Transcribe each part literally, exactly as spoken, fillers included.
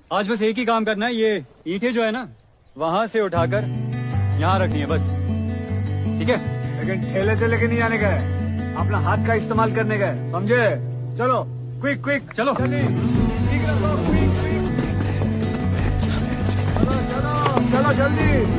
आज बस एक ही काम करना है, ये ईंटें जो है ना वहां से उठाकर यहाँ रखनी है बस, ठीक है? लेकिन ठेले से लेके नहीं आने का है, अपना हाथ का इस्तेमाल करने का है, समझे? चलो क्विक क्विक चलो जल्दी, क्विक रखो, क्विक क्विक, चलो चलो चलो जल्दी।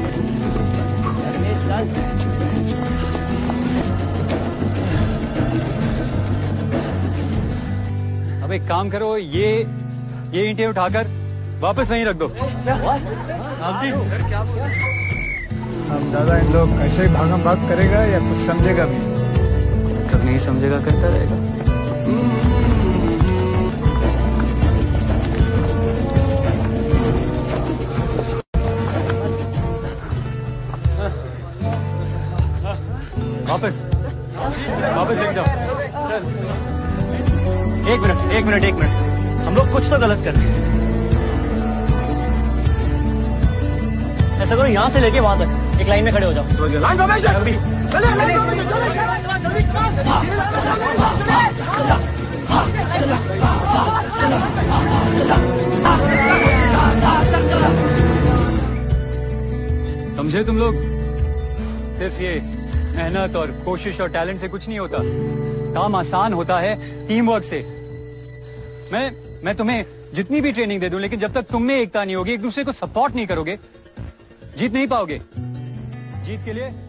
अब एक काम करो, ये ये ईंटें उठाकर वापस वहीं रख दो। आप जी सर क्या बोल रहे हैं? हम दादा इन लोग ऐसे ही भागम भाग करेगा या कुछ समझेगा भी? कब नहीं समझेगा, करता रहेगा। वापस वापस लेके जाओ। एक मिनट एक मिनट एक मिनट, हम लोग कुछ तो गलत कर रहे हैं। ऐसा करो, यहाँ से लेके वहां तक एक लाइन में खड़े हो जाओ। लाइन समझे तुम लोग? सिर्फ ये मेहनत और कोशिश और टैलेंट से कुछ नहीं होता, काम आसान होता है टीम वर्क से। मैं मैं तुम्हें जितनी भी ट्रेनिंग दे दूं, लेकिन जब तक तुम में एकता नहीं होगी, एक दूसरे को सपोर्ट नहीं करोगे, जीत नहीं पाओगे। जीत के लिए